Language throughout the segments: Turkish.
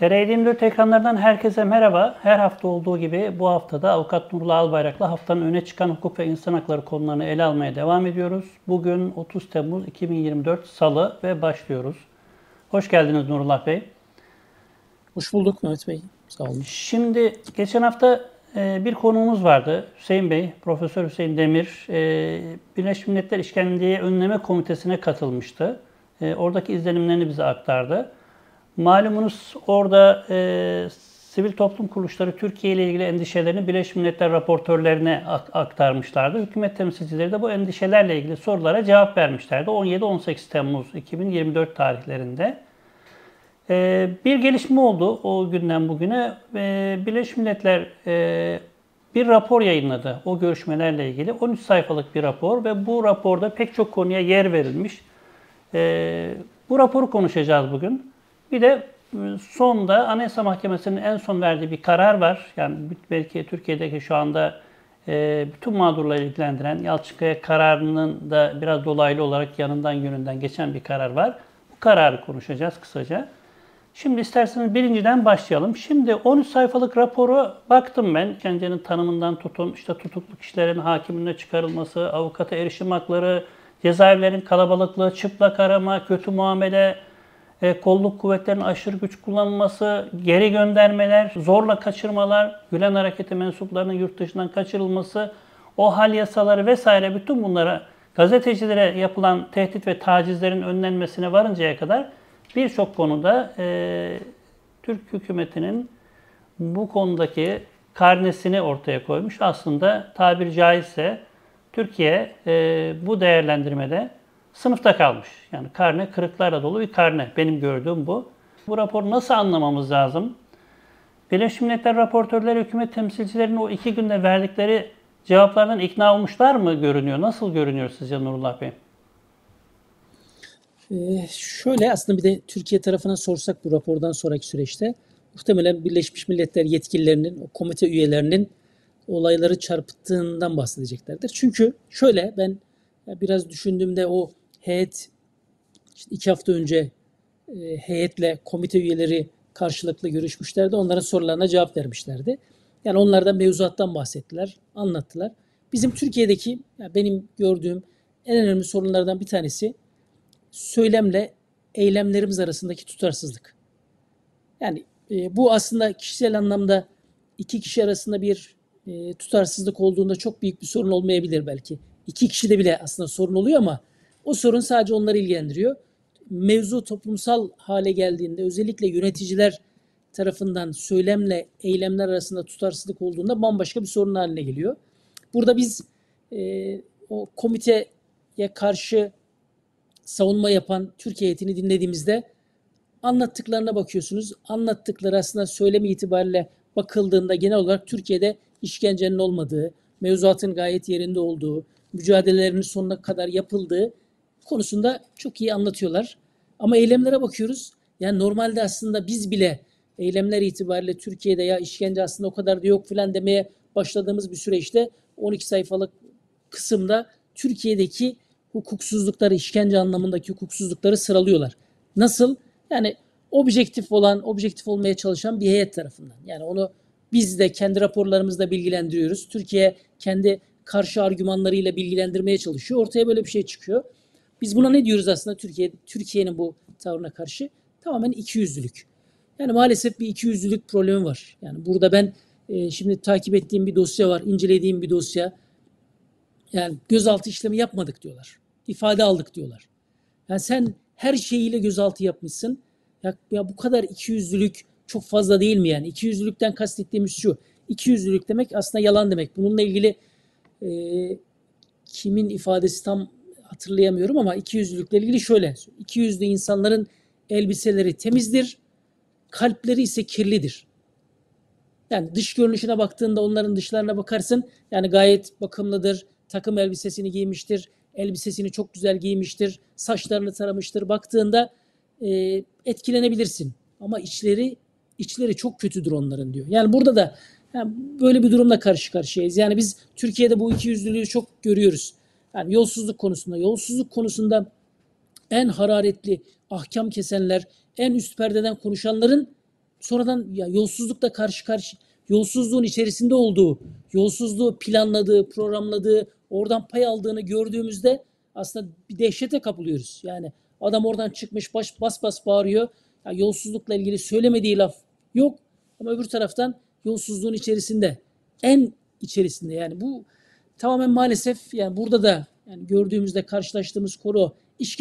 TR24 ekranlarından herkese merhaba. Her hafta olduğu gibi bu haftada Avukat Nurullah Albayrak'la haftanın öne çıkan hukuk ve insan hakları konularını ele almaya devam ediyoruz. Bugün 30 Temmuz 2024 Salı ve başlıyoruz. Hoş geldiniz Nurullah Bey. Hoş bulduk Mehmet Bey. Sağ olun. Şimdi geçen hafta bir konuğumuz vardı. Hüseyin Bey, Profesör Hüseyin Demir. Birleşmiş Milletler İşkenceyi Önleme Komitesi'ne katılmıştı. Oradaki izlenimlerini bize aktardı. Malumunuz orada sivil toplum kuruluşları Türkiye ile ilgili endişelerini Birleşmiş Milletler raportörlerine aktarmışlardı. Hükümet temsilcileri de bu endişelerle ilgili sorulara cevap vermişlerdi. 17-18 Temmuz 2024 tarihlerinde. Bir gelişme oldu o günden bugüne. Birleşmiş Milletler bir rapor yayınladı o görüşmelerle ilgili. 13 sayfalık bir rapor ve bu raporda pek çok konuya yer verilmiş. Bu raporu konuşacağız bugün. Bir de sonda Anayasa Mahkemesi'nin en son verdiği bir karar var. Yani belki Türkiye'deki şu anda bütün mağdurları ilgilendiren Yalçınkaya kararının da biraz dolaylı olarak yanından yönünden geçen bir karar var. Bu kararı konuşacağız kısaca. Şimdi isterseniz birinciden başlayalım. Şimdi 13 sayfalık raporu baktım ben. İşkencenin tanımından tutun, işte tutuklu kişilerin hakimliğine çıkarılması, avukata erişim hakları, cezaevlerin kalabalıklığı, çıplak arama, kötü muamele, kolluk kuvvetlerinin aşırı güç kullanılması, geri göndermeler, zorla kaçırmalar, Gülen Hareketi mensuplarının yurt dışından kaçırılması, o hal yasaları vesaire bütün bunlara gazetecilere yapılan tehdit ve tacizlerin önlenmesine varıncaya kadar birçok konuda Türk hükümetinin bu konudaki karnesini ortaya koymuş. Aslında tabiri caizse Türkiye bu değerlendirmede sınıfta kalmış. Yani karne kırıklarla dolu bir karne. Benim gördüğüm bu. Bu raporu nasıl anlamamız lazım? Birleşmiş Milletler raportörleri, hükümet temsilcilerinin o 2 günde verdikleri cevaplardan ikna olmuşlar mı görünüyor? Nasıl görünüyor sizce Nurullah Bey? Şöyle aslında bir de Türkiye tarafına sorsak bu rapordan sonraki süreçte muhtemelen Birleşmiş Milletler yetkililerinin, o komite üyelerinin olayları çarpıttığından bahsedeceklerdir. Çünkü şöyle ben biraz düşündüğümde o heyet işte 2 hafta önce heyetle komite üyeleri karşılıklı görüşmüşlerdi. Onların sorularına cevap vermişlerdi. Yani onlardan mevzuattan bahsettiler, anlattılar. Bizim Türkiye'deki benim gördüğüm en önemli sorunlardan bir tanesi söylemle eylemlerimiz arasındaki tutarsızlık. Yani bu aslında kişisel anlamda iki kişi arasında bir tutarsızlık olduğunda çok büyük bir sorun olmayabilir belki. İki kişide bile aslında sorun oluyor ama o sorun sadece onları ilgilendiriyor. Mevzu toplumsal hale geldiğinde özellikle yöneticiler tarafından söylemle eylemler arasında tutarsızlık olduğunda bambaşka bir sorun haline geliyor. Burada biz o komiteye karşı savunma yapan Türkiye heyetini dinlediğimizde anlattıklarına bakıyorsunuz. Anlattıkları aslında söylemi itibariyle bakıldığında genel olarak Türkiye'de işkencenin olmadığı, mevzuatın gayet yerinde olduğu, mücadelelerinin sonuna kadar yapıldığı konusunda çok iyi anlatıyorlar. Ama eylemlere bakıyoruz. Yani normalde aslında biz bile eylemler itibariyle Türkiye'de ya işkence aslında o kadar da yok filan demeye başladığımız bir süreçte 12 sayfalık kısımda Türkiye'deki hukuksuzlukları, işkence anlamındaki hukuksuzlukları sıralıyorlar. Nasıl? Yani objektif olmaya çalışan bir heyet tarafından. Yani onu biz de kendi raporlarımızda bilgilendiriyoruz. Türkiye kendi karşı argümanlarıyla bilgilendirmeye çalışıyor. Ortaya böyle bir şey çıkıyor. Biz buna ne diyoruz aslında Türkiye'nin bu tavrına karşı? Tamamen ikiyüzlülük. Yani maalesef bir ikiyüzlülük problemi var. Yani burada ben şimdi takip ettiğim bir dosya var, incelediğim bir dosya. Yani gözaltı işlemi yapmadık diyorlar. İfade aldık diyorlar. Yani sen her şeyiyle gözaltı yapmışsın. Ya bu kadar ikiyüzlülük çok fazla değil mi yani? İkiyüzlülükten kastettiğimiz şu. İkiyüzlülük demek aslında yalan demek. Bununla ilgili kimin ifadesi tam hatırlayamıyorum ama ikiyüzlülükle ilgili şöyle. İkiyüzlü insanların elbiseleri temizdir, kalpleri ise kirlidir. Yani dış görünüşüne baktığında onların dışlarına bakarsın. Yani gayet bakımlıdır, takım elbisesini giymiştir, elbisesini çok güzel giymiştir, saçlarını taramıştır. Baktığında etkilenebilirsin. Ama içleri çok kötüdür onların diyor. Yani burada da yani böyle bir durumla karşı karşıyayız. Yani biz Türkiye'de bu ikiyüzlülüğü çok görüyoruz. Yani yolsuzluk konusunda en hararetli ahkam kesenler, en üst perdeden konuşanların sonradan ya yolsuzlukla karşı karşı, yolsuzluğun içerisinde olduğu, yolsuzluğu planladığı, programladığı, oradan pay aldığını gördüğümüzde aslında bir dehşete kapılıyoruz. Yani adam oradan çıkmış bas bas bağırıyor. Ya yolsuzlukla ilgili söylemediği laf yok. Ama öbür taraftan yolsuzluğun içerisinde, en içerisinde, yani bu tamamen maalesef, yani burada da yani gördüğümüzde karşılaştığımız konu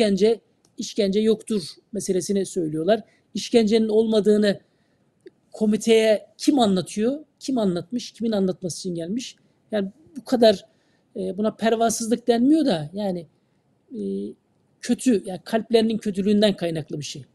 işkence yoktur meselesini söylüyorlar. İşkencenin olmadığını komiteye kim anlatıyor? Kim anlatmış? Kimin anlatması için gelmiş? Yani bu kadar buna pervasızlık denmiyor da yani e, kötü, yani kalplerinin kötülüğünden kaynaklı bir şey.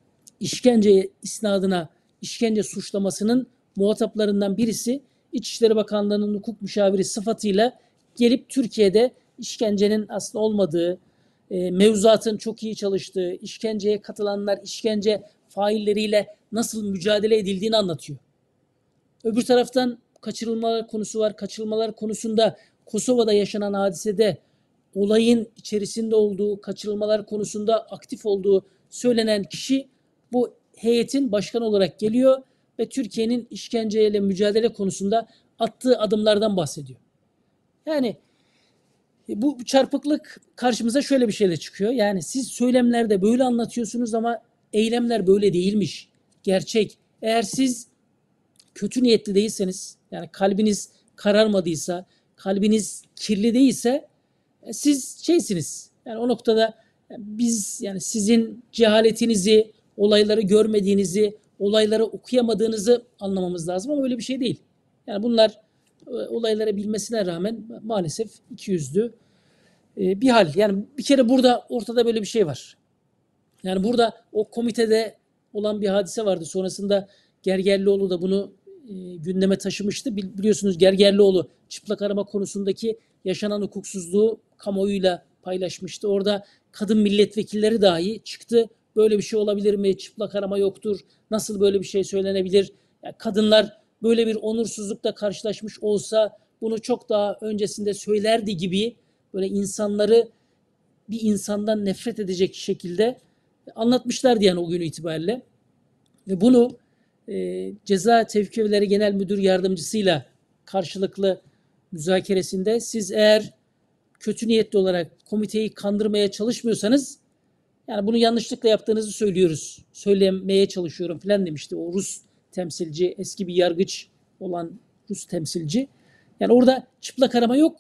İşkence isnadına, işkence suçlamasının muhataplarından birisi İçişleri Bakanlığı'nın hukuk müşaviri sıfatıyla gelip Türkiye'de işkencenin aslında olmadığı, mevzuatın çok iyi çalıştığı, işkenceye katılanlar, işkence failleriyle nasıl mücadele edildiğini anlatıyor. Öbür taraftan kaçırılmalar konusu var. Kaçırılmalar konusunda Kosova'da yaşanan hadisede olayın içerisinde olduğu, kaçırılmalar konusunda aktif olduğu söylenen kişi bu heyetin başkanı olarak geliyor ve Türkiye'nin işkenceyle mücadele konusunda attığı adımlardan bahsediyor. Yani bu çarpıklık karşımıza şöyle bir şeyle çıkıyor. Yani siz söylemlerde böyle anlatıyorsunuz ama eylemler böyle değilmiş. Gerçek. Eğer siz kötü niyetli değilseniz, yani kalbiniz kararmadıysa, kalbiniz kirli değilse siz şeysiniz. Yani o noktada biz, yani sizin cehaletinizi, olayları görmediğinizi, olayları okuyamadığınızı anlamamız lazım ama öyle bir şey değil. Yani bunlar olayları bilmesine rağmen maalesef ikiyüzlü bir hal. Yani bir kere burada ortada böyle bir şey var. Yani burada o komitede olan bir hadise vardı. Sonrasında Gergerlioğlu da bunu gündeme taşımıştı. Biliyorsunuz Gergerlioğlu çıplak arama konusundaki yaşanan hukuksuzluğu kamuoyuyla paylaşmıştı. Orada kadın milletvekilleri dahi çıktı. Böyle bir şey olabilir mi? Çıplak arama yoktur. Nasıl böyle bir şey söylenebilir? Yani kadınlar böyle bir onursuzlukla karşılaşmış olsa bunu çok daha öncesinde söylerdi gibi, böyle insanları bir insandan nefret edecek şekilde anlatmışlardı yani o gün itibariyle. Ve bunu Ceza Tevkifeleri Genel Müdür Yardımcısıyla karşılıklı müzakeresinde siz eğer kötü niyetli olarak komiteyi kandırmaya çalışmıyorsanız, yani bunu yanlışlıkla yaptığınızı söylüyoruz, söylemeye çalışıyorum falan demişti o Rus temsilci, eski bir yargıç olan Rus temsilci. Yani orada çıplak arama yok,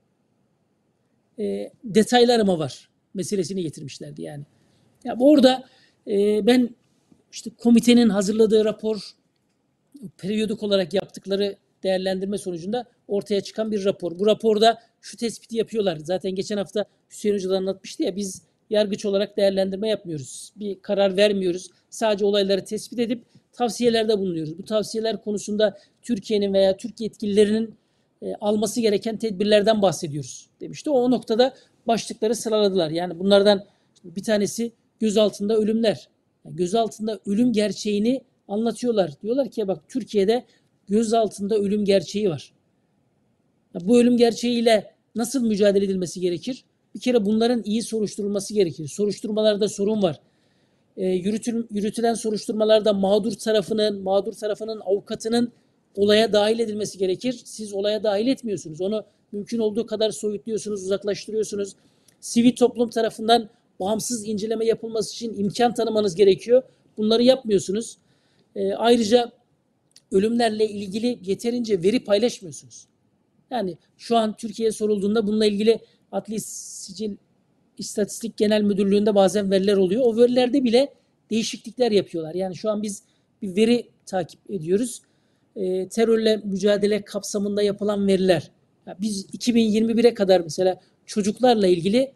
detaylı arama var meselesini getirmişlerdi yani. Ya orada ben işte komitenin hazırladığı rapor, periyodik olarak yaptıkları değerlendirme sonucunda ortaya çıkan bir rapor. Bu raporda şu tespiti yapıyorlar. Zaten geçen hafta Hüseyin Hoca da anlatmıştı ya, biz yargıç olarak değerlendirme yapmıyoruz. Bir karar vermiyoruz. Sadece olayları tespit edip tavsiyelerde bulunuyoruz. Bu tavsiyeler konusunda Türkiye'nin veya Türk yetkililerinin alması gereken tedbirlerden bahsediyoruz demişti. O noktada başlıkları sıraladılar. Yani bunlardan bir tanesi gözaltında ölümler. Yani gözaltında ölüm gerçeğini anlatıyorlar. Diyorlar ki bak, Türkiye'de gözaltında ölüm gerçeği var. Ya bu ölüm gerçeğiyle nasıl mücadele edilmesi gerekir? Bir kere bunların iyi soruşturulması gerekir. Soruşturmalarda sorun var. Yürütülen soruşturmalarda mağdur tarafının avukatının olaya dahil edilmesi gerekir. Siz olaya dahil etmiyorsunuz. Onu mümkün olduğu kadar soyutluyorsunuz, uzaklaştırıyorsunuz. Sivil toplum tarafından bağımsız inceleme yapılması için imkan tanımanız gerekiyor. Bunları yapmıyorsunuz. Ayrıca ölümlerle ilgili yeterince veri paylaşmıyorsunuz. Yani şu an Türkiye'ye sorulduğunda bununla ilgili Adli Sicil İstatistik Genel Müdürlüğü'nde bazen veriler oluyor. O verilerde bile değişiklikler yapıyorlar. Yani şu an biz bir veri takip ediyoruz. Terörle mücadele kapsamında yapılan veriler. Yani biz 2021'e kadar mesela çocuklarla ilgili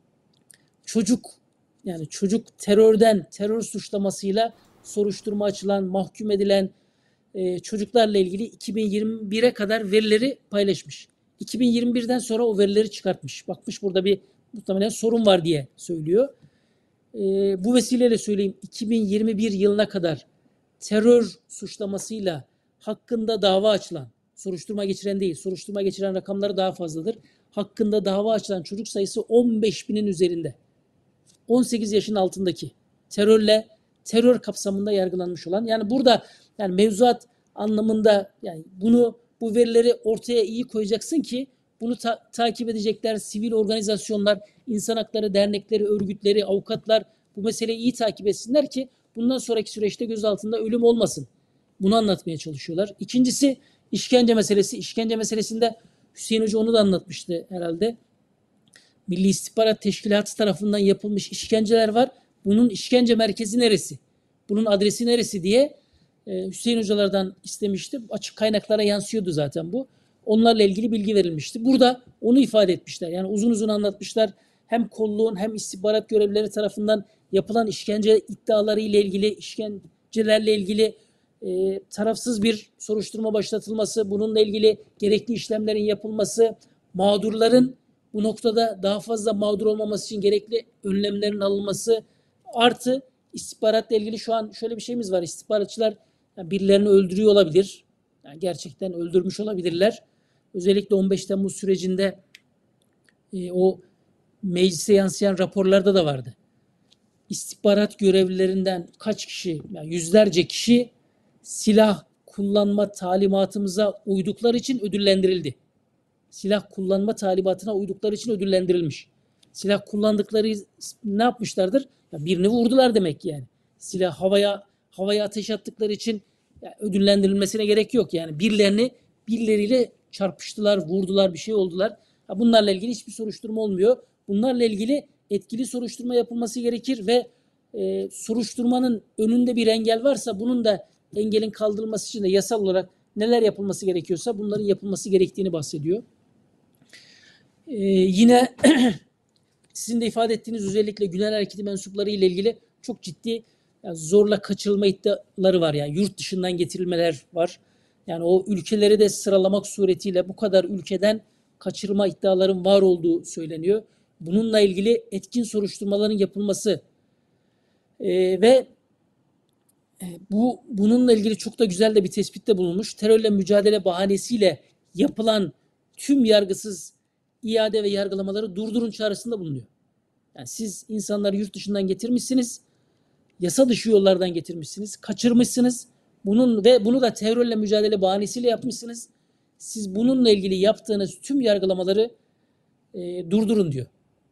çocuk terör suçlamasıyla soruşturma açılan, mahkum edilen çocuklarla ilgili 2021'e kadar verileri paylaşmış. 2021'den sonra o verileri çıkartmış. Bakmış burada bir muhtemelen sorun var diye söylüyor. Bu vesileyle söyleyeyim, 2021 yılına kadar terör suçlamasıyla hakkında dava açılan, soruşturma geçiren değil, soruşturma geçiren rakamları daha fazladır. Hakkında dava açılan çocuk sayısı 15 binin üzerinde. 18 yaşın altındaki terörle terör kapsamında yargılanmış olan. Yani burada yani mevzuat anlamında yani bu verileri ortaya iyi koyacaksın ki bunu takip edecekler sivil organizasyonlar, insan hakları dernekleri, örgütleri, avukatlar bu meseleyi iyi takip etsinler ki bundan sonraki süreçte gözaltında ölüm olmasın. Bunu anlatmaya çalışıyorlar. İkincisi işkence meselesi. İşkence meselesinde Hüseyin Hoca onu da anlatmıştı herhalde. Milli İstihbarat Teşkilatı tarafından yapılmış işkenceler var. Bunun işkence merkezi neresi? Bunun adresi neresi diye Hüseyin Hocalardan istemişti. Açık kaynaklara yansıyordu zaten bu. Onlarla ilgili bilgi verilmişti. Burada onu ifade etmişler. Yani uzun uzun anlatmışlar. Hem kolluğun hem istihbarat görevlileri tarafından yapılan işkence iddiaları ile ilgili, işkencelerle ilgili tarafsız bir soruşturma başlatılması, bununla ilgili gerekli işlemlerin yapılması, mağdurların bu noktada daha fazla mağdur olmaması için gerekli önlemlerin alınması, artı istihbaratla ilgili şu an şöyle bir şeyimiz var. İstihbaratçılar birilerini öldürüyor olabilir. Yani gerçekten öldürmüş olabilirler. Özellikle 15 Temmuz sürecinde o meclise yansıyan raporlarda da vardı. İstihbarat görevlilerinden kaç kişi, yani yüzlerce kişi silah kullanma talimatımıza uydukları için ödüllendirildi. Silah kullanma talimatına uydukları için ödüllendirilmiş. Silah kullandıkları ne yapmışlardır? Ya birini vurdular demek yani. Silah havaya ateş attıkları için ödüllendirilmesine gerek yok yani. Birileriyle çarpıştılar, vurdular, bir şey oldular. Bunlarla ilgili hiçbir soruşturma olmuyor. Bunlarla ilgili etkili soruşturma yapılması gerekir ve soruşturmanın önünde bir engel varsa bunun da engelin kaldırılması için de yasal olarak neler yapılması gerekiyorsa bunların yapılması gerektiğini bahsediyor. Yine sizin de ifade ettiğiniz özellikle Gülen Hareketi mensupları ile ilgili çok ciddi yani zorla kaçırılma iddiaları var. Yani yurt dışından getirilmeler var. Yani o ülkeleri de sıralamak suretiyle bu kadar ülkeden kaçırma iddiaların var olduğu söyleniyor. Bununla ilgili etkin soruşturmaların yapılması ve bununla ilgili çok da güzel de bir tespitte bulunmuş. Terörle mücadele bahanesiyle yapılan tüm yargısız iade ve yargılamaları durdurun çağrısında bulunuyor. Yani siz insanları yurt dışından getirmişsiniz, yasa dışı yollardan getirmişsiniz, kaçırmışsınız. Bunu da terörle mücadele bahanesiyle yapmışsınız. Siz bununla ilgili yaptığınız tüm yargılamaları durdurun diyor.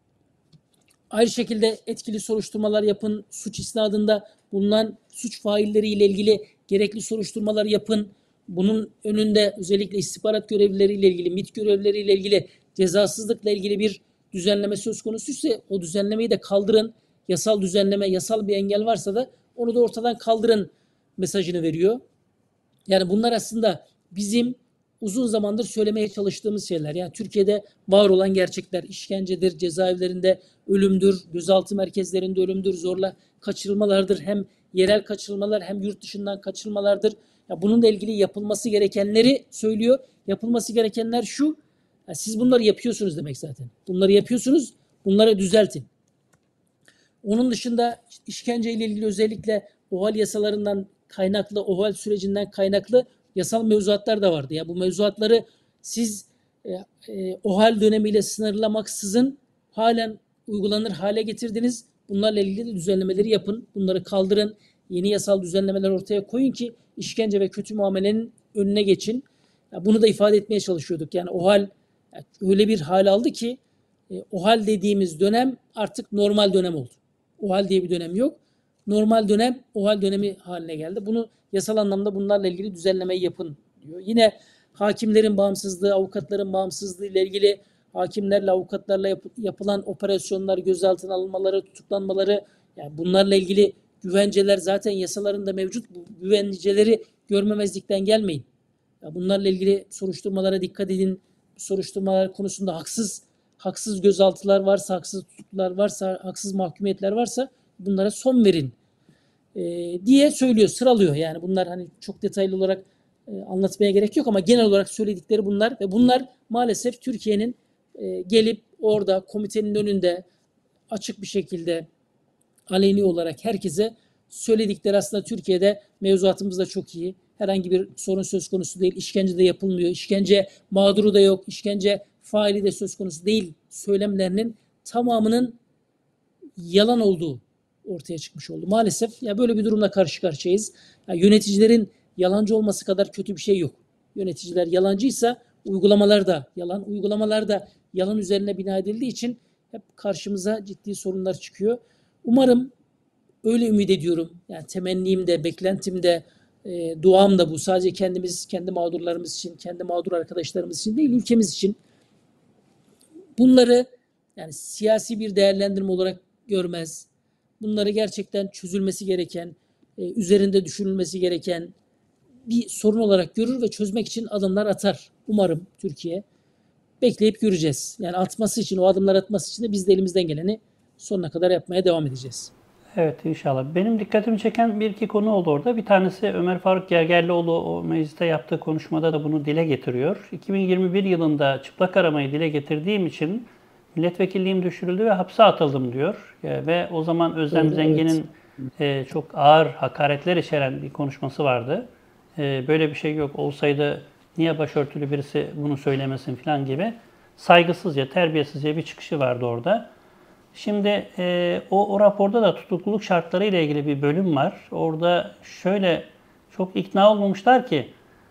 Aynı şekilde etkili soruşturmalar yapın. Suç isnadında bulunan suç failleriyle ilgili gerekli soruşturmalar yapın. Bunun önünde özellikle istihbarat görevlileriyle ilgili, MİT görevlileriyle ilgili cezasızlıkla ilgili bir düzenleme söz konusuysa o düzenlemeyi de kaldırın. Yasal düzenleme, yasal bir engel varsa da onu da ortadan kaldırın mesajını veriyor. Yani bunlar aslında bizim uzun zamandır söylemeye çalıştığımız şeyler. Yani Türkiye'de var olan gerçekler, işkencedir, cezaevlerinde ölümdür, gözaltı merkezlerinde ölümdür, zorla kaçırılmalardır. Hem yerel kaçırılmalar hem yurt dışından kaçırılmalardır. Ya bununla ilgili yapılması gerekenleri söylüyor. Yapılması gerekenler şu, ya siz bunları yapıyorsunuz demek zaten. Bunları yapıyorsunuz, bunları düzeltin. Onun dışında işkenceyle ilgili özellikle OHAL yasalarından kaynaklı, OHAL sürecinden kaynaklı yasal mevzuatlar da vardı. Ya bu mevzuatları siz OHAL dönemiyle sınırlamaksızın halen uygulanır hale getirdiniz. Bunlarla ilgili de düzenlemeleri yapın. Bunları kaldırın. Yeni yasal düzenlemeler ortaya koyun ki işkence ve kötü muamelenin önüne geçin. Ya bunu da ifade etmeye çalışıyorduk. Yani OHAL öyle bir hal aldı ki OHAL dediğimiz dönem artık normal dönem oldu. OHAL diye bir dönem yok. Normal dönem OHAL dönemi haline geldi. Bunu yasal anlamda bunlarla ilgili düzenlemeyi yapın diyor. Yine hakimlerin bağımsızlığı, avukatların bağımsızlığı ile ilgili hakimlerle, avukatlarla yapılan operasyonlar, gözaltına alınmaları, tutuklanmaları, yani bunlarla ilgili güvenceler zaten yasalarında mevcut. Bu güvenceleri görmemezlikten gelmeyin. Ya bunlarla ilgili soruşturmalara dikkat edin. Soruşturmalar konusunda haksız gözaltılar varsa, haksız tutuklar varsa, haksız mahkumiyetler varsa bunlara son verin diye söylüyor, sıralıyor. Yani bunlar hani çok detaylı olarak anlatmaya gerek yok ama genel olarak söyledikleri bunlar ve bunlar maalesef Türkiye'nin gelip orada komitenin önünde açık bir şekilde aleni olarak herkese söyledikleri. Aslında Türkiye'de mevzuatımız da çok iyi. Herhangi bir sorun söz konusu değil. İşkence de yapılmıyor. İşkence mağduru da yok. İşkence faili de söz konusu değil. Söylemlerinin tamamının yalan olduğu ortaya çıkmış oldu. Maalesef ya böyle bir durumla karşı karşıyayız. Ya yöneticilerin yalancı olması kadar kötü bir şey yok. Yöneticiler yalancıysa uygulamalar da yalan. Uygulamalar da yalan üzerine bina edildiği için hep karşımıza ciddi sorunlar çıkıyor. Umarım öyle ümit ediyorum. Yani temennim de, beklentim de, duam da bu. Sadece kendimiz, kendi mağdurlarımız için, kendi mağdur arkadaşlarımız için değil, ülkemiz için. Bunları yani siyasi bir değerlendirme olarak görmez. Bunları gerçekten çözülmesi gereken, üzerinde düşünülmesi gereken bir sorun olarak görür ve çözmek için adımlar atar. Umarım Türkiye. Bekleyip göreceğiz. Yani atması için, o adımlar atması için de biz de elimizden geleni sonuna kadar yapmaya devam edeceğiz. Evet, inşallah. Benim dikkatimi çeken bir iki konu oldu orada. Bir tanesi Ömer Faruk Gergerlioğlu o mecliste yaptığı konuşmada da bunu dile getiriyor. 2021 yılında çıplak aramayı dile getirdiğim için milletvekilliğim düşürüldü ve hapse atıldım diyor. Ve o zaman Özlem Doğru, Zengin'in çok ağır hakaretler içeren bir konuşması vardı. Böyle bir şey yok, olsaydı niye başörtülü birisi bunu söylemesin falan gibi saygısızca, terbiyesizce bir çıkışı vardı orada. Şimdi o raporda da tutukluluk şartları ile ilgili bir bölüm var. Orada şöyle çok ikna olmamışlar ki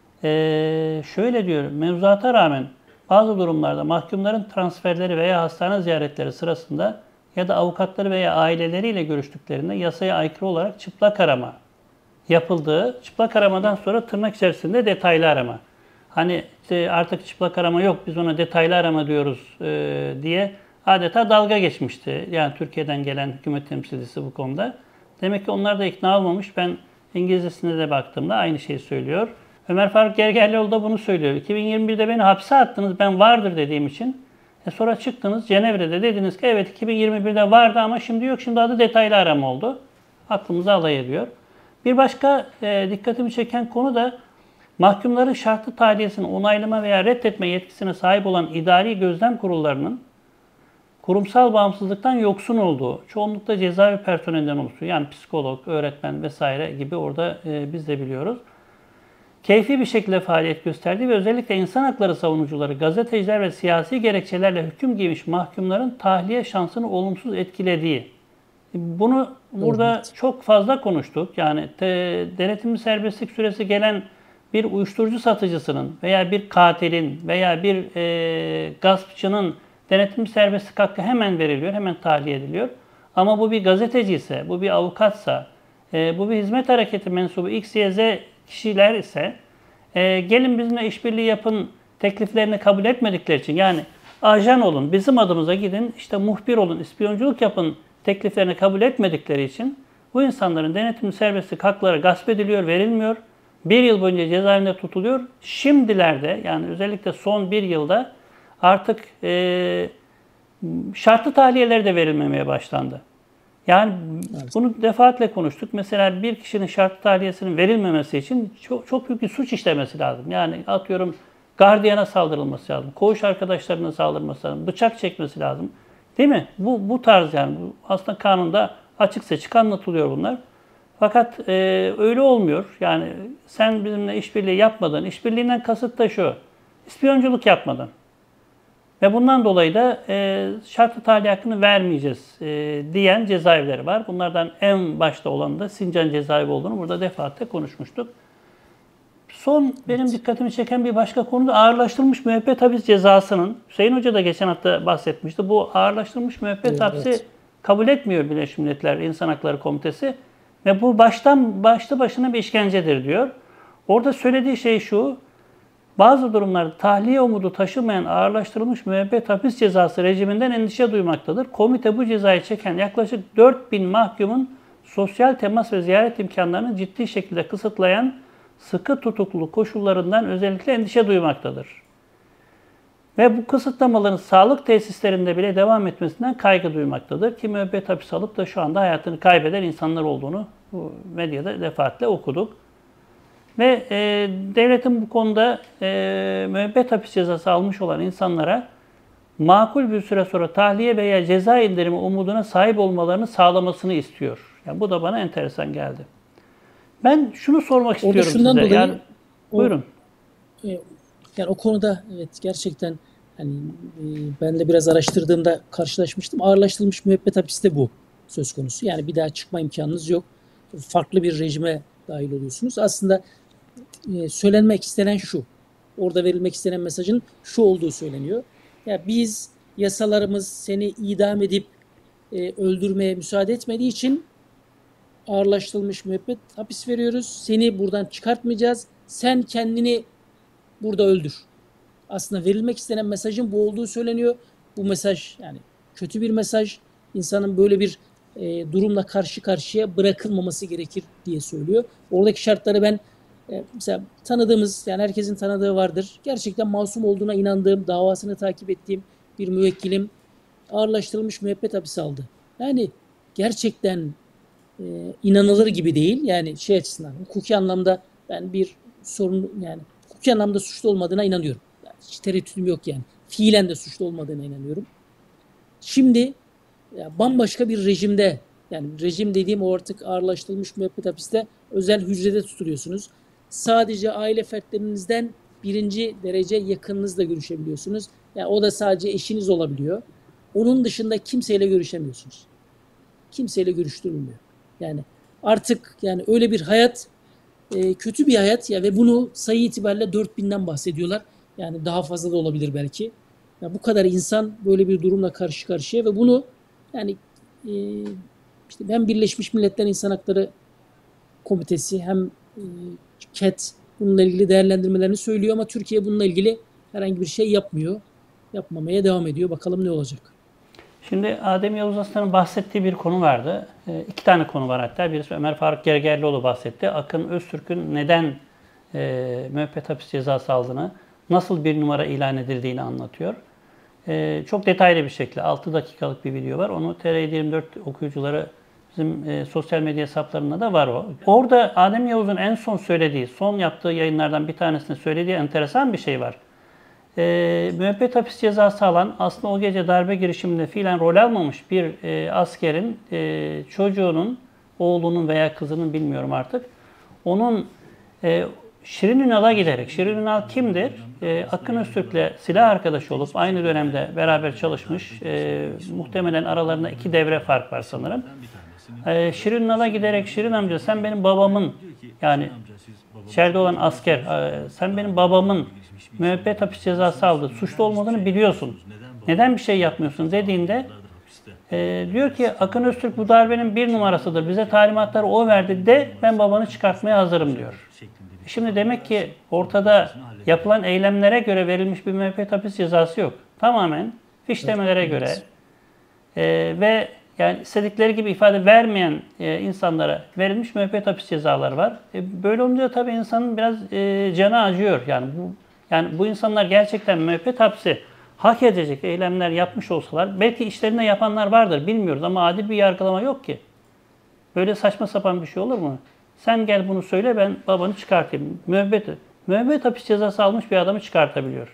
şöyle diyor, mevzuata rağmen bazı durumlarda mahkumların transferleri veya hastane ziyaretleri sırasında ya da avukatları veya aileleriyle görüştüklerinde yasaya aykırı olarak çıplak arama yapıldığı, çıplak aramadan sonra tırnak içerisinde detaylı arama. Hani işte artık çıplak arama yok, biz ona detaylı arama diyoruz diye adeta dalga geçmişti. Yani Türkiye'den gelen hükümet temsilcisi bu konuda. Demek ki onlar da ikna olmamış. Ben İngilizcesine de baktığımda aynı şeyi söylüyor. Ömer Faruk Gergerlioğlu da bunu söylüyor. 2021'de beni hapse attınız, ben vardır dediğim için. Sonra çıktınız Cenevre'de dediniz ki evet 2021'de vardı ama şimdi yok, şimdi adı detaylı arama oldu. Aklımıza alay ediyor. Bir başka dikkatimi çeken konu da mahkumların şartlı tahliyesini onaylama veya reddetme yetkisine sahip olan idari gözlem kurullarının kurumsal bağımsızlıktan yoksun olduğu, çoğunlukla cezaevi personelinden oluşuyor. Yani psikolog, öğretmen vesaire gibi orada biz de biliyoruz. Keyfi bir şekilde faaliyet gösterdiği ve özellikle insan hakları savunucuları, gazeteciler ve siyasi gerekçelerle hüküm giymiş mahkumların tahliye şansını olumsuz etkilediği. Bunu burada Evet. çok fazla konuştuk. Yani denetimli serbestlik süresi gelen bir uyuşturucu satıcısının veya bir katilin veya bir gaspçının denetimli serbestlik hakkı hemen veriliyor, hemen tahliye ediliyor. Ama bu bir gazeteci ise, bu bir avukatsa, bu bir hizmet hareketi mensubu X, Y, Z kişiler ise gelin bizimle işbirliği yapın tekliflerini kabul etmedikleri için, yani ajan olun, bizim adımıza gidin, işte muhbir olun, ispiyonculuk yapın tekliflerini kabul etmedikleri için bu insanların denetimli serbestlik hakları gasp ediliyor, verilmiyor. Bir yıl boyunca cezaevinde tutuluyor. Şimdilerde, yani özellikle son bir yılda artık şartlı tahliyeler de verilmemeye başlandı. Yani Evet. bunu defaatle konuştuk. Mesela bir kişinin şartlı tahliyesinin verilmemesi için çok büyük bir suç işlemesi lazım. Yani atıyorum gardiyana saldırılması lazım, koğuş arkadaşlarına saldırması lazım, bıçak çekmesi lazım. Değil mi? Bu tarz, yani bu aslında kanunda açık seçik anlatılıyor bunlar. Fakat öyle olmuyor. Yani sen bizimle işbirliği yapmadın. İşbirliğinden kasıt da şu: İspiyonculuk yapmadın. Ve bundan dolayı da şartlı tahliye hakkını vermeyeceğiz diyen cezaevleri var. Bunlardan en başta olan da Sincan cezaevi olduğunu burada defaatle konuşmuştuk. Son benim dikkatimi çeken bir başka konu da ağırlaştırılmış müebbet hapis cezasının. Hüseyin Hoca da geçen hafta bahsetmişti. Bu ağırlaştırılmış müebbet hapsi kabul etmiyor Birleşmiş Milletler İnsan Hakları Komitesi. Ve bu başlı başına bir işkencedir diyor. Orada söylediği şey şu: bazı durumlarda tahliye umudu taşımayan ağırlaştırılmış müebbet hapis cezası rejiminden endişe duymaktadır. Komite bu cezayı çeken yaklaşık 4000 mahkumun sosyal temas ve ziyaret imkanlarını ciddi şekilde kısıtlayan sıkı tutukluluk koşullarından özellikle endişe duymaktadır. Ve bu kısıtlamaların sağlık tesislerinde bile devam etmesinden kaygı duymaktadır. Ki müebbet hapis alıp da şu anda hayatını kaybeden insanlar olduğunu bu medyada defaatle okuduk. Ve devletin bu konuda müebbet hapis cezası almış olan insanlara makul bir süre sonra tahliye veya ceza indirimi umuduna sahip olmalarını sağlamasını istiyor. Yani bu da bana enteresan geldi. Ben şunu sormak Orada istiyorum şundan size. dolayı Yani, buyurun. e, yani o konuda evet gerçekten hani ben de biraz araştırdığımda karşılaşmıştım. Ağırlaştırılmış müebbet hapis de bu. söz konusu. Yani bir daha çıkma imkanınız yok. Farklı bir rejime dahil oluyorsunuz. Aslında söylenmek istenen şu. Orada verilmek istenen mesajın şu olduğu söyleniyor. Ya biz yasalarımız seni idam edip öldürmeye müsaade etmediği için ağırlaştırılmış müebbet hapis veriyoruz. Seni buradan çıkartmayacağız. Sen kendini burada öldür. Aslında verilmek istenen mesajın bu olduğu söyleniyor. Bu mesaj yani kötü bir mesaj. İnsanın böyle bir durumla karşı karşıya bırakılmaması gerekir diye söylüyor. Oradaki şartları ben mesela tanıdığımız, yani herkesin tanıdığı vardır. Gerçekten masum olduğuna inandığım, davasını takip ettiğim bir müvekkilim ağırlaştırılmış müebbet hapisi aldı. Yani gerçekten inanılır gibi değil. Yani şey açısından, hukuki anlamda ben bir sorun, yani hukuki anlamda suçlu olmadığına inanıyorum. Yani hiç tereddütüm yok yani. Fiilen de suçlu olmadığına inanıyorum. Şimdi ya bambaşka bir rejimde, yani rejim dediğim o artık ağırlaştırılmış müebbet hapiste özel hücrede tutuluyorsunuz. Sadece aile fertlerinizden birinci derece yakınınızla görüşebiliyorsunuz. Yani o da sadece eşiniz olabiliyor. Onun dışında kimseyle görüşemiyorsunuz. Kimseyle görüştürülmüyor. Yani artık yani öyle bir hayat kötü bir hayat ya, ve bunu sayı itibariyle 4000'den bahsediyorlar. Yani daha fazla da olabilir belki. Ya bu kadar insan böyle bir durumla karşı karşıya ve bunu yani e, işte hem Birleşmiş Milletler İnsan Hakları Komitesi hem KET bununla ilgili değerlendirmelerini söylüyor ama Türkiye bununla ilgili herhangi bir şey yapmıyor. Yapmamaya devam ediyor. Bakalım ne olacak. Şimdi Adem Yavuz Aslan'ın bahsettiği bir konu vardı. İki tane konu var hatta. Birisi Ömer Faruk Gergerlioğlu bahsetti. Akın Öztürk'ün neden müebbet hapis cezası aldığını, nasıl bir numara ilan edildiğini anlatıyor. Çok detaylı bir şekilde 6 dakikalık bir video var. Onu TR24 okuyucuları bizim sosyal medya hesaplarında da var o. Orada Adem Yavuz'un en son söylediği, son yaptığı yayınlardan bir tanesinde söylediği enteresan bir şey var. Müebbet hapis cezası alan, aslında o gece darbe girişiminde fiilen rol almamış bir askerin çocuğunun, oğlunun veya kızının bilmiyorum artık, onun Şirin Ünal'a giderek, Şirin Ünal kimdir? Akın Öztürk'le silah arkadaşı olup aynı dönemde beraber çalışmış, muhtemelen aralarında 2 devre fark var sanırım. Şirin Ünal'a giderek, Şirin amca sen benim babamın, yani içeride olan asker, sen benim babamın müebbet hapis cezası aldı, suçlu olmadığını biliyorsun. Neden bir şey yapmıyorsun dediğinde diyor ki Akın Öztürk bu darbenin bir numarasıdır. Bize talimatları o verdi de ben babanı çıkartmaya hazırım diyor. Şimdi demek ki ortada yapılan eylemlere göre verilmiş bir müebbet hapis cezası yok. Tamamen fişlemelere göre ve yani istedikleri gibi ifade vermeyen insanlara verilmiş müebbet hapis cezaları var. Böyle olunca tabii insanın biraz canı acıyor. Yani bu insanlar gerçekten müebbet hapsi hak edecek eylemler yapmış olsalar, belki işlerinde yapanlar vardır bilmiyoruz ama adil bir yargılama yok ki. Böyle saçma sapan bir şey olur mu? Sen gel bunu söyle, ben babanı çıkartayım. Müebbet hapis cezası almış bir adamı çıkartabiliyor.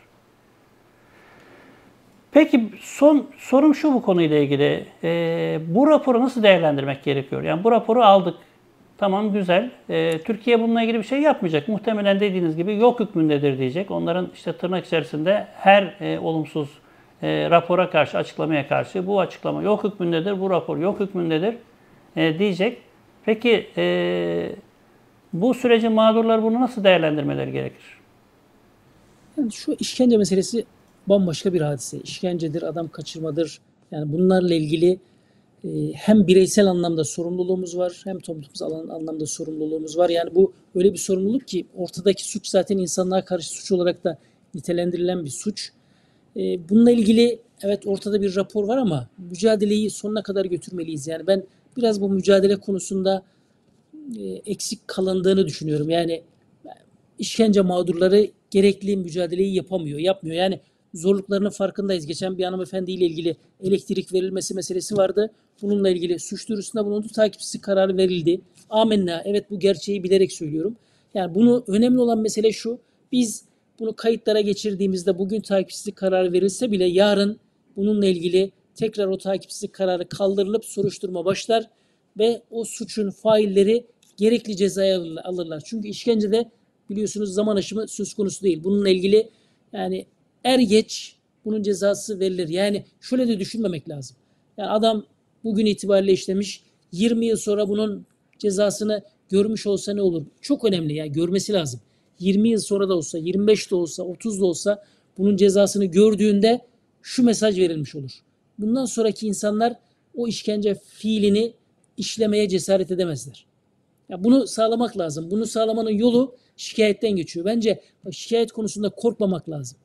Peki sorum şu bu konuyla ilgili. Bu raporu nasıl değerlendirmek gerekiyor? Yani bu raporu aldık. Tamam güzel. Türkiye bununla ilgili bir şey yapmayacak. Muhtemelen dediğiniz gibi yok hükmündedir diyecek. Onların işte tırnak içerisinde her olumsuz rapora karşı, açıklamaya karşı bu açıklama yok hükmündedir, bu rapor yok hükmündedir diyecek. Peki bu sürecin mağdurları bunu nasıl değerlendirmeleri gerekir? Yani şu işkence meselesi bambaşka bir hadise. İşkencedir, adam kaçırmadır. Yani bunlarla ilgili hem bireysel anlamda sorumluluğumuz var, hem toplumsal anlamda sorumluluğumuz var. Yani bu öyle bir sorumluluk ki ortadaki suç zaten insanlığa karşı suç olarak da nitelendirilen bir suç. Bununla ilgili evet ortada bir rapor var ama mücadeleyi sonuna kadar götürmeliyiz. Yani ben biraz bu mücadele konusunda eksik kalındığını düşünüyorum. Yani işkence mağdurları gerekli mücadeleyi yapmıyor. Yani zorluklarının farkındayız. Geçen bir hanımefendiyle ilgili elektrik verilmesi meselesi vardı. Bununla ilgili suç duyurusunda bulundu. Takipsizlik kararı verildi. Amenna. Evet, bu gerçeği bilerek söylüyorum. Yani bunu önemli olan mesele şu. Biz bunu kayıtlara geçirdiğimizde bugün takipsizlik kararı verilse bile yarın bununla ilgili tekrar o takipsizlik kararı kaldırılıp soruşturma başlar ve o suçun failleri gerekli cezaya alırlar. Çünkü işkencede biliyorsunuz zaman aşımı söz konusu değil. Bununla ilgili yani er geç bunun cezası verilir. Yani şöyle de düşünmemek lazım. Yani adam bugün itibariyle işlemiş. 20 yıl sonra bunun cezasını görmüş olsa ne olur? Çok önemli, yani görmesi lazım. 20 yıl sonra da olsa, 25 de olsa, 30 da olsa bunun cezasını gördüğünde şu mesaj verilmiş olur. Bundan sonraki insanlar o işkence fiilini işlemeye cesaret edemezler. Ya bunu sağlamak lazım. Bunu sağlamanın yolu şikayetten geçiyor. Bence şikayet konusunda korkmamak lazım.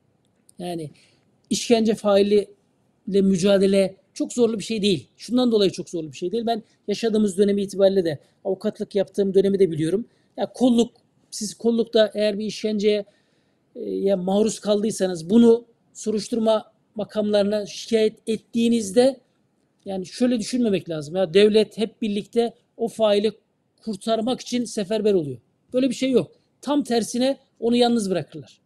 Yani işkence failiyle mücadele çok zorlu bir şey değil. Şundan dolayı çok zorlu bir şey değil. Ben yaşadığımız dönemi itibariyle de avukatlık yaptığım dönemi de biliyorum. Ya siz kollukta eğer bir işkenceye maruz kaldıysanız bunu soruşturma makamlarına şikayet ettiğinizde yani şöyle düşünmemek lazım. Ya devlet hep birlikte o faili kurtarmak için seferber oluyor. Böyle bir şey yok. Tam tersine onu yalnız bırakırlar.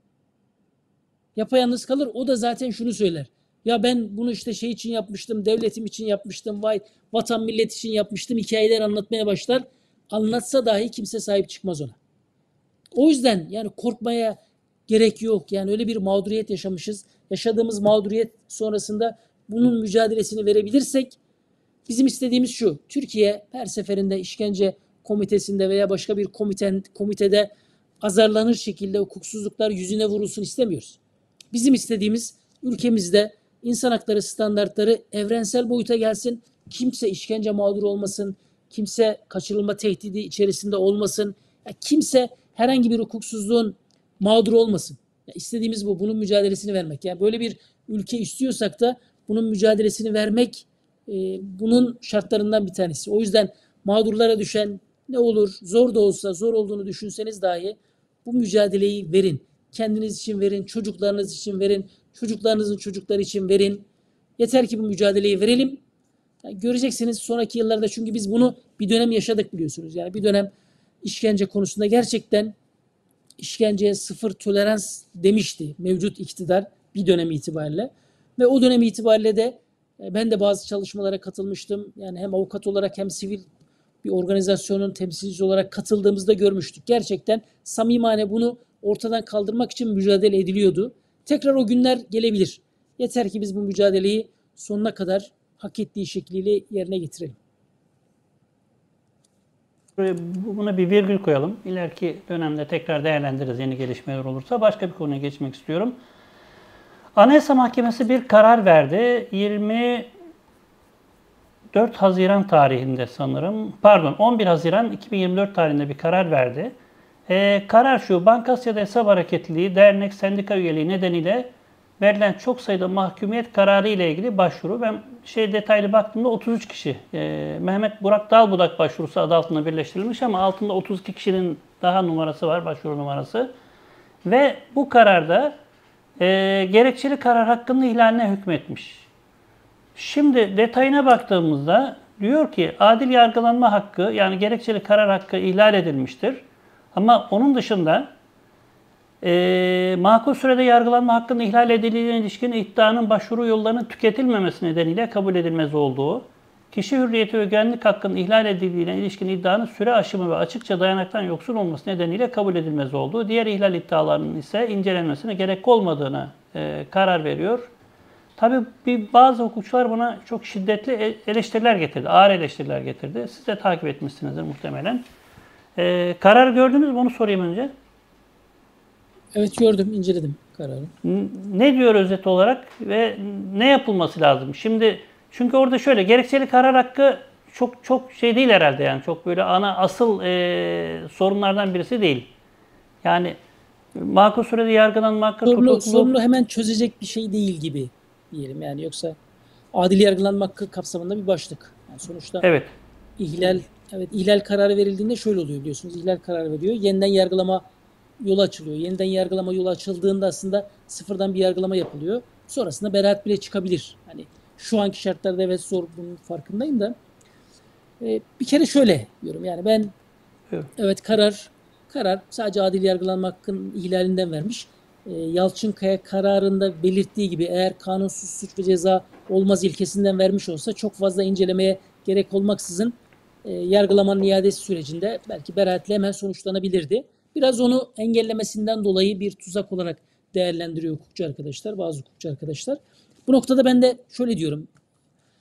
Yapayalnız kalır. O da zaten şunu söyler. Ya ben bunu işte şey için yapmıştım, devletim için yapmıştım, vay vatan millet için yapmıştım, hikayeler anlatmaya başlar. Anlatsa dahi kimse sahip çıkmaz ona. O yüzden yani korkmaya gerek yok. Yani öyle bir mağduriyet yaşamışız. Yaşadığımız mağduriyet sonrasında bunun mücadelesini verebilirsek bizim istediğimiz şu. Türkiye her seferinde işkence komitesinde veya başka bir komitede azarlanır şekilde hukuksuzluklar yüzüne vurulsun istemiyoruz. Bizim istediğimiz ülkemizde insan hakları standartları evrensel boyuta gelsin. Kimse işkence mağduru olmasın. Kimse kaçırılma tehdidi içerisinde olmasın. Kimse herhangi bir hukuksuzluğun mağduru olmasın. İstediğimiz bu. Bunun mücadelesini vermek. Yani böyle bir ülke istiyorsak da bunun mücadelesini vermek bunun şartlarından bir tanesi. O yüzden mağdurlara düşen ne olur, zor da olsa, zor olduğunu düşünseniz dahi bu mücadeleyi verin. Kendiniz için verin, çocuklarınız için verin, çocuklarınızın çocukları için verin. Yeter ki bu mücadeleyi verelim. Yani göreceksiniz sonraki yıllarda, çünkü biz bunu bir dönem yaşadık biliyorsunuz. Yani bir dönem işkence konusunda gerçekten işkenceye sıfır tolerans demişti mevcut iktidar bir dönem itibariyle. Ve o dönem itibariyle de ben de bazı çalışmalara katılmıştım. Yani hem avukat olarak hem sivil bir organizasyonun temsilcisi olarak katıldığımızda görmüştük. Gerçekten samimane bunu ortadan kaldırmak için mücadele ediliyordu. Tekrar o günler gelebilir. Yeter ki biz bu mücadeleyi sonuna kadar hak ettiği şekliyle yerine getirelim. Buna bir virgül koyalım. İleriki dönemde tekrar değerlendiririz yeni gelişmeler olursa. Başka bir konuya geçmek istiyorum. Anayasa Mahkemesi bir karar verdi. 24 Haziran tarihinde sanırım. Pardon, 11 Haziran 2024 tarihinde bir karar verdi. Karar şu: Bankasya'da hesap hareketliliği, dernek, sendika üyeliği nedeniyle verilen çok sayıda mahkumiyet kararı ile ilgili başvuru. Ben detaylı baktığımda 33 kişi. Mehmet Burak Dalbudak başvurusu adı altında birleştirilmiş ama altında 32 kişinin daha numarası var, başvuru numarası. Ve bu kararda gerekçeli karar hakkının ihlaline hükmetmiş. Şimdi detayına baktığımızda diyor ki adil yargılanma hakkı, yani gerekçeli karar hakkı ihlal edilmiştir. Ama onun dışında makul sürede yargılanma hakkının ihlal edildiğine ilişkin iddianın başvuru yollarının tüketilmemesi nedeniyle kabul edilmez olduğu, kişi hürriyeti ve güvenlik hakkının ihlal edildiğine ilişkin iddianın süre aşımı ve açıkça dayanaktan yoksun olması nedeniyle kabul edilmez olduğu, diğer ihlal iddialarının ise incelenmesine gerek olmadığına karar veriyor. Tabii bazı hukukçular buna çok şiddetli eleştiriler getirdi, ağır eleştiriler getirdi. Siz de takip etmişsinizdir muhtemelen. Karar gördünüz mü? Onu sorayım önce. Evet, gördüm, inceledim kararı. Ne diyor özet olarak ve ne yapılması lazım? Şimdi çünkü orada şöyle, gerekçeli karar hakkı çok şey değil herhalde, yani çok böyle asıl sorunlardan birisi değil. Yani makul sürede yargılanma hakkı sorunu hemen çözecek bir şey değil gibi diyelim, yani yoksa adil yargılanma hakkı kapsamında bir başlık. Yani sonuçta evet. ihlal kararı verildiğinde şöyle oluyor biliyorsunuz. İhlal kararı veriyor. Yeniden yargılama yolu açılıyor. Yeniden yargılama yolu açıldığında aslında sıfırdan bir yargılama yapılıyor. Sonrasında beraat bile çıkabilir. Hani şu anki şartlarda evet zor, bunun farkındayım da. Bir kere şöyle diyorum, yani ben evet karar sadece adil yargılanma hakkının ihlalinden vermiş. Yalçınkaya kararında belirttiği gibi eğer kanunsuz suç ve ceza olmaz ilkesinden vermiş olsa çok fazla incelemeye gerek olmaksızın yargılamanın iadesi sürecinde belki beraatle hemen sonuçlanabilirdi. Biraz onu engellemesinden dolayı bir tuzak olarak değerlendiriyor bazı hukukçu arkadaşlar. Bu noktada ben de şöyle diyorum.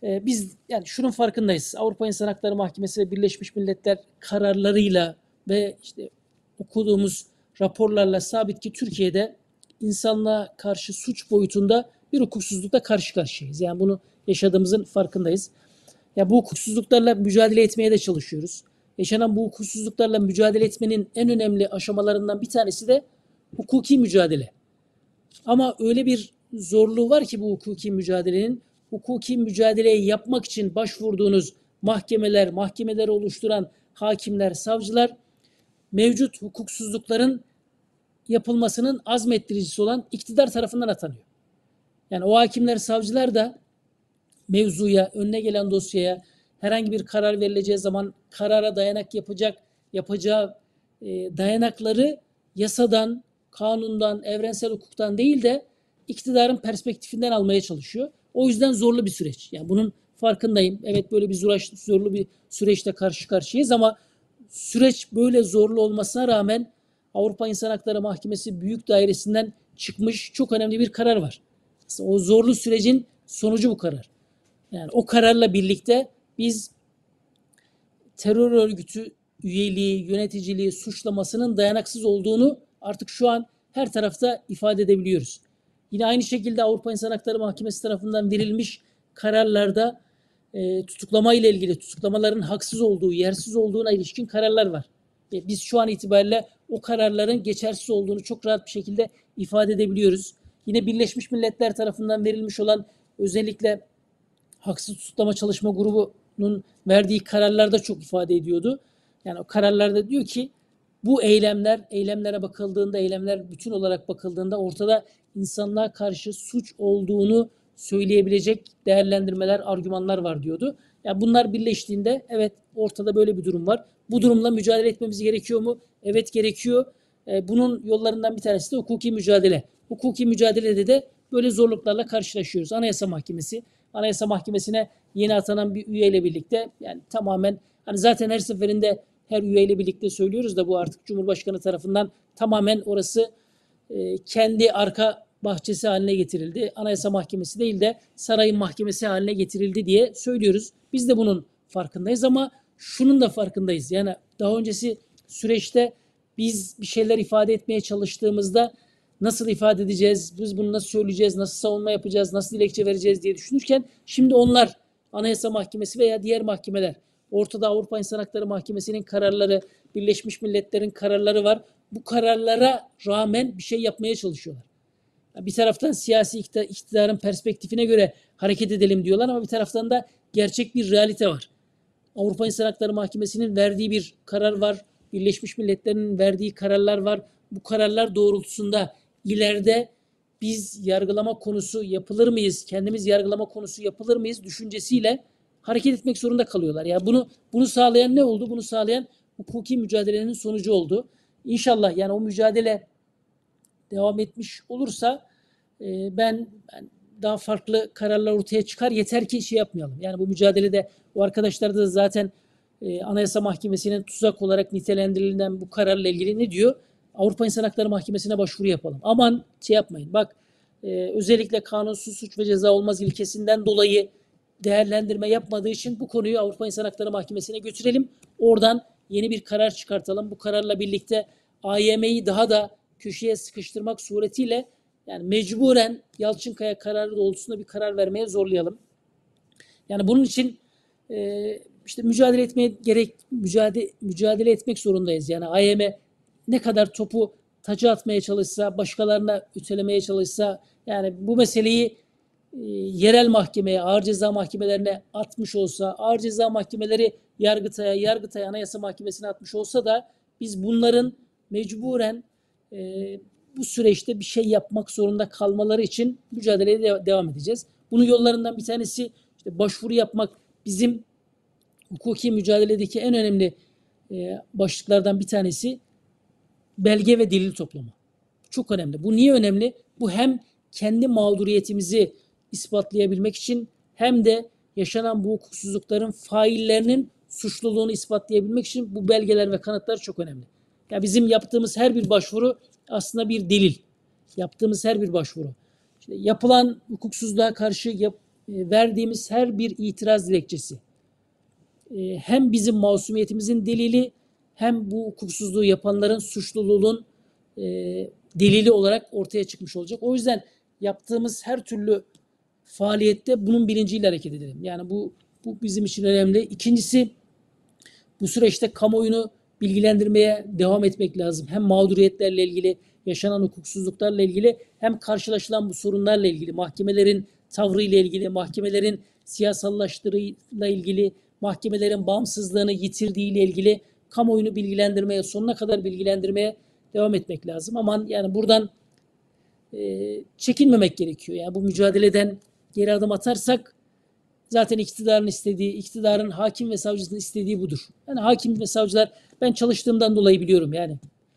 Biz yani şunun farkındayız. Avrupa İnsan Hakları Mahkemesi ve Birleşmiş Milletler kararlarıyla ve işte okuduğumuz raporlarla sabit ki Türkiye'de insanlığa karşı suç boyutunda bir hukuksuzlukla karşı karşıyayız. Yani bunu yaşadığımızın farkındayız. Ya bu hukuksuzluklarla mücadele etmeye de çalışıyoruz. Yaşanan bu hukuksuzluklarla mücadele etmenin en önemli aşamalarından bir tanesi de hukuki mücadele. Ama öyle bir zorluğu var ki bu hukuki mücadelenin, hukuki mücadeleyi yapmak için başvurduğunuz mahkemeler, mahkemeleri oluşturan hakimler, savcılar mevcut hukuksuzlukların yapılmasının azmettiricisi olan iktidar tarafından atanıyor. Yani o hakimler, savcılar da mevzuya, önüne gelen dosyaya herhangi bir karar verileceği zaman karara dayanak yapacağı dayanakları yasadan, kanundan, evrensel hukuktan değil de iktidarın perspektifinden almaya çalışıyor. O yüzden zorlu bir süreç. Yani bunun farkındayım. Evet böyle bir zorlu bir süreçte karşı karşıyayız ama süreç böyle zorlu olmasına rağmen Avrupa İnsan Hakları Mahkemesi Büyük Dairesi'nden çıkmış çok önemli bir karar var. O zorlu sürecin sonucu bu karar. Yani o kararla birlikte biz terör örgütü üyeliği, yöneticiliği, suçlamasının dayanaksız olduğunu artık şu an her tarafta ifade edebiliyoruz. Yine aynı şekilde Avrupa İnsan Hakları Mahkemesi tarafından verilmiş kararlarda tutuklama ile ilgili tutuklamaların haksız olduğu, yersiz olduğuna ilişkin kararlar var. Biz şu an itibariyle o kararların geçersiz olduğunu çok rahat bir şekilde ifade edebiliyoruz. Yine Birleşmiş Milletler tarafından verilmiş olan özellikle haksız tutuklama çalışma grubunun verdiği kararlarda çok ifade ediyordu. Yani o kararlarda diyor ki bu eylemlere bakıldığında, eylemler bütün olarak bakıldığında ortada insanlığa karşı suç olduğunu söyleyebilecek değerlendirmeler, argümanlar var diyordu. Yani bunlar birleştiğinde evet ortada böyle bir durum var. Bu durumla mücadele etmemiz gerekiyor mu? Evet gerekiyor. Bunun yollarından bir tanesi de hukuki mücadele. Hukuki mücadelede de böyle zorluklarla karşılaşıyoruz. Anayasa Mahkemesi'ne yeni atanan bir üyeyle birlikte yani tamamen hani zaten her seferinde her üyeyle birlikte söylüyoruz da bu artık Cumhurbaşkanı tarafından tamamen orası kendi arka bahçesi haline getirildi. Anayasa Mahkemesi değil de sarayın mahkemesi haline getirildi diye söylüyoruz. Biz de bunun farkındayız ama şunun da farkındayız. Yani daha öncesi süreçte biz bir şeyler ifade etmeye çalıştığımızda nasıl ifade edeceğiz, biz bunu nasıl söyleyeceğiz, nasıl savunma yapacağız, nasıl dilekçe vereceğiz diye düşünürken şimdi onlar Anayasa Mahkemesi veya diğer mahkemeler, ortada Avrupa İnsan Hakları Mahkemesi'nin kararları, Birleşmiş Milletler'in kararları var. Bu kararlara rağmen bir şey yapmaya çalışıyorlar. Bir taraftan siyasi iktidarın perspektifine göre hareket edelim diyorlar ama bir taraftan da gerçek bir realite var. Avrupa İnsan Hakları Mahkemesi'nin verdiği bir karar var. Birleşmiş Milletler'in verdiği kararlar var. Bu kararlar doğrultusunda ileride biz yargılama konusu yapılır mıyız? Kendimiz yargılama konusu yapılır mıyız? Düşüncesiyle hareket etmek zorunda kalıyorlar. Yani bunu sağlayan ne oldu? Bunu sağlayan hukuki mücadelenin sonucu oldu. İnşallah yani o mücadele devam etmiş olursa ben daha farklı kararlar ortaya çıkar. Yeter ki şey yapmayalım. Yani bu mücadelede o arkadaşlar da zaten Anayasa Mahkemesi'nin tuzak olarak nitelendirilen bu kararla ilgili ne diyor? Avrupa İnsan Hakları Mahkemesi'ne başvuru yapalım. Aman şey yapmayın. Bak özellikle kanunsuz suç ve ceza olmaz ilkesinden dolayı değerlendirme yapmadığı için bu konuyu Avrupa İnsan Hakları Mahkemesi'ne götürelim. Oradan yeni bir karar çıkartalım. Bu kararla birlikte AYM'yi daha da köşeye sıkıştırmak suretiyle yani mecburen Yalçınkaya kararı doğrultusunda bir karar vermeye zorlayalım. Yani bunun için işte mücadele etmek zorundayız. Yani AYM ne kadar topu taca atmaya çalışsa, başkalarına ötelemeye çalışsa yani bu meseleyi yerel mahkemeye, ağır ceza mahkemelerine atmış olsa, ağır ceza mahkemeleri Yargıtay'a, Anayasa Mahkemesi'ne atmış olsa da biz bunların mecburen bu süreçte bir şey yapmak zorunda kalmaları için mücadeleye devam edeceğiz. Bunun yollarından bir tanesi işte başvuru yapmak bizim hukuki mücadeledeki en önemli başlıklardan bir tanesi belge ve delil toplama. Çok önemli. Bu niye önemli? Bu hem kendi mağduriyetimizi ispatlayabilmek için hem de yaşanan bu hukuksuzlukların faillerinin suçluluğunu ispatlayabilmek için bu belgeler ve kanıtlar çok önemli. Ya bizim yaptığımız her bir başvuru aslında bir delil. Yaptığımız her bir başvuru. İşte yapılan hukuksuzluğa karşı verdiğimiz her bir itiraz dilekçesi hem bizim masumiyetimizin delili hem bu hukuksuzluğu yapanların suçluluğunun delili olarak ortaya çıkmış olacak. O yüzden yaptığımız her türlü faaliyette bunun bilinciyle hareket edelim. Yani bu bizim için önemli. İkincisi, bu süreçte kamuoyunu bilgilendirmeye devam etmek lazım. Hem mağduriyetlerle ilgili, yaşanan hukuksuzluklarla ilgili, hem karşılaşılan bu sorunlarla ilgili, mahkemelerin tavrıyla ilgili, mahkemelerin siyasallaştırıyla ilgili, mahkemelerin bağımsızlığını yitirdiğiyle ilgili kamuoyunu bilgilendirmeye, sonuna kadar bilgilendirmeye devam etmek lazım. Aman yani buradan çekinmemek gerekiyor. Yani bu mücadeleden geri adım atarsak zaten iktidarın istediği, iktidarın hakim ve savcısının istediği budur. Yani hakim ve savcılar, ben çalıştığımdan dolayı biliyorum yani.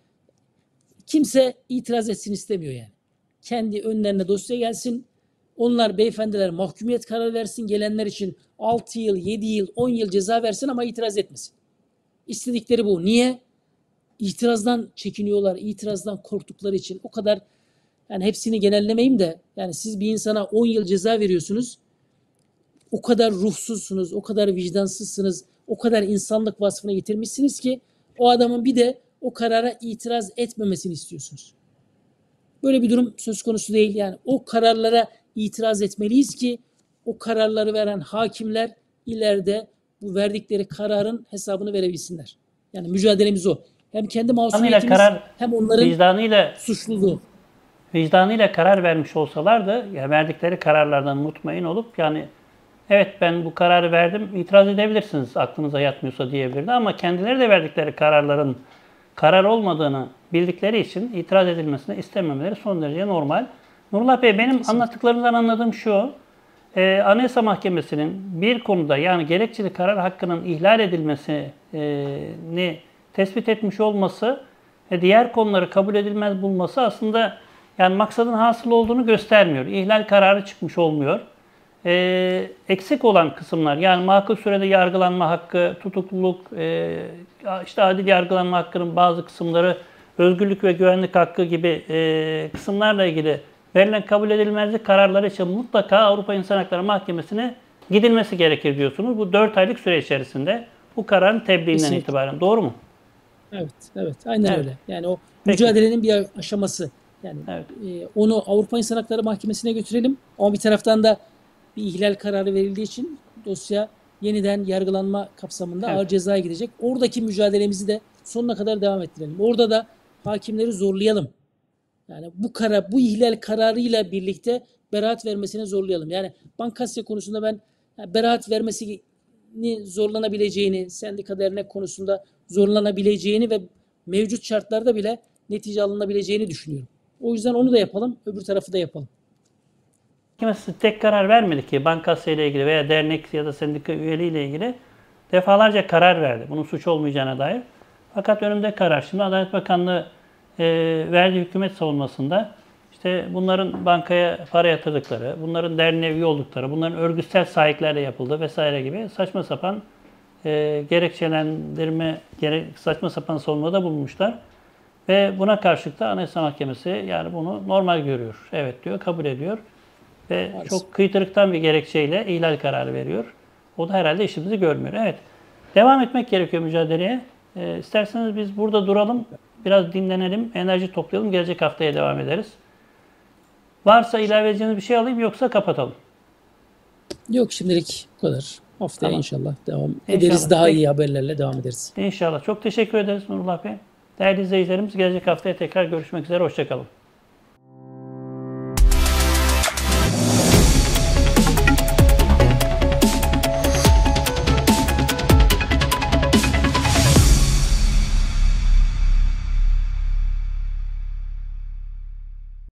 Kimse itiraz etsin istemiyor yani. Kendi önlerine dosya gelsin. Onlar, beyefendiler mahkumiyet kararı versin. Gelenler için 6 yıl, 7 yıl, 10 yıl ceza versin ama itiraz etmesin. İstedikleri bu. Niye? İtirazdan çekiniyorlar. İtirazdan korktukları için. O kadar, yani hepsini genellemeyeyim de, yani siz bir insana 10 yıl ceza veriyorsunuz. O kadar ruhsuzsunuz, o kadar vicdansızsınız, o kadar insanlık vasfına yitirmişsiniz ki o adamın bir de o karara itiraz etmemesini istiyorsunuz. Böyle bir durum söz konusu değil. Yani o kararlara itiraz etmeliyiz ki o kararları veren hakimler ileride bu verdikleri kararın hesabını verebilsinler. Yani mücadelemiz o. Hem kendi masumiyetimiz hem onların suçluluğu. Vicdanıyla karar vermiş olsalardı, ya verdikleri kararlardan mutmain olup, yani evet ben bu kararı verdim, itiraz edebilirsiniz aklınıza yatmıyorsa diyebilirdi, ama kendileri de verdikleri kararların karar olmadığını bildikleri için itiraz edilmesini istememeleri son derece normal. Nurullah Bey, benim anlattıklarınızdan anladığım şu: Anayasa Mahkemesi'nin bir konuda, yani gerekçeli karar hakkının ihlal edilmesini tespit etmiş olması ve diğer konuları kabul edilmez bulması aslında yani maksadın hasıl olduğunu göstermiyor. İhlal kararı çıkmış olmuyor. Eksik olan kısımlar, yani makul sürede yargılanma hakkı, tutukluluk, işte adil yargılanma hakkının bazı kısımları, özgürlük ve güvenlik hakkı gibi kısımlarla ilgili verilen kabul edilmezlik kararları için mutlaka Avrupa İnsan Hakları Mahkemesi'ne gidilmesi gerekir diyorsunuz. Bu 4 aylık süre içerisinde bu kararın tebliğinden itibaren. Doğru mu? Evet, evet. Aynen öyle. Yani o mücadelenin bir aşaması. Yani onu Avrupa İnsan Hakları Mahkemesi'ne götürelim. Ama bir taraftan da bir ihlal kararı verildiği için dosya yeniden yargılanma kapsamında ağır cezaya gidecek. Oradaki mücadelemizi de sonuna kadar devam ettirelim. Orada da hakimleri zorlayalım. Yani bu ihlal kararıyla birlikte beraat vermesine zorlayalım. Yani Bankasya konusunda ben beraat vermesini zorlanabileceğini, sendika dernek konusunda zorlanabileceğini ve mevcut şartlarda bile netice alınabileceğini düşünüyorum. O yüzden onu da yapalım, öbür tarafı da yapalım. Mahkemesi tek karar vermedi ki Bankasya ile ilgili veya dernek ya da sendika üyeliği ile ilgili defalarca karar verdi. Bunun suç olmayacağına dair. Fakat önümde karar. Şimdi Adalet Bakanlığı verdiği hükümet savunmasında işte bunların bankaya para yatırdıkları, bunların derneğe üye oldukları, bunların örgütsel sahiplerle yapıldığı vesaire gibi saçma sapan gerekçelendirme, saçma sapan savunmada bulunmuşlar. Ve buna karşılık da Anayasa Mahkemesi yani bunu normal görüyor. Evet diyor, kabul ediyor. Ve çok kıytırıktan bir gerekçeyle ihlal kararı veriyor. O da herhalde işimizi görmüyor. Evet, devam etmek gerekiyor mücadeleye. İsterseniz biz burada duralım, biraz dinlenelim, enerji toplayalım, gelecek haftaya devam ederiz. Varsa ilave edeceğiniz bir şey alayım, yoksa kapatalım. Yok, şimdilik bu kadar. Haftaya inşallah devam ederiz. Daha iyi haberlerle devam ederiz. İnşallah. Çok teşekkür ederiz Nurullah Bey. Değerli izleyicilerimiz, gelecek haftaya tekrar görüşmek üzere. Hoşça kalın.